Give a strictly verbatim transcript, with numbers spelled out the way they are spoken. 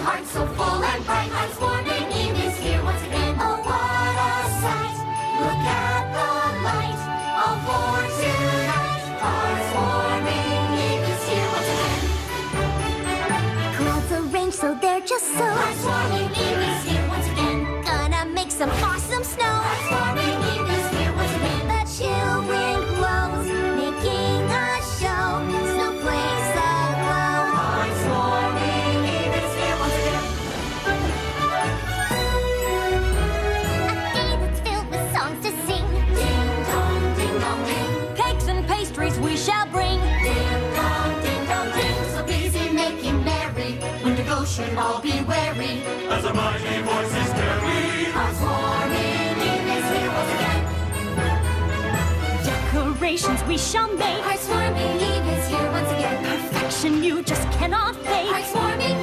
hearts so full and bright. Hearth-warming Eve is here once again. Oh, what a sight! Look at the light, all for tonight. Hearth-warming Eve is here once again. Clouds arranged so they're just so. Hearth-warming Eve is here once again. Gonna make some awesome snow. Hearth-warming Eve is here once again. The chill wind blows, making a show. Snowflakes aglow. Hearth-warming Eve is here once again. A day that's filled with songs to sing. Ding dong, ding dong, ding. Cakes and pastries we shall bring. Ding dong, ding dong, ding. So busy making merry, when to go should all be wary. As the mighty voices carry. Hearth-warming Eve is here once again. Decorations we shall make. Hearth-warming Eve is here once again. Perfection you just cannot fake. Hearth-warming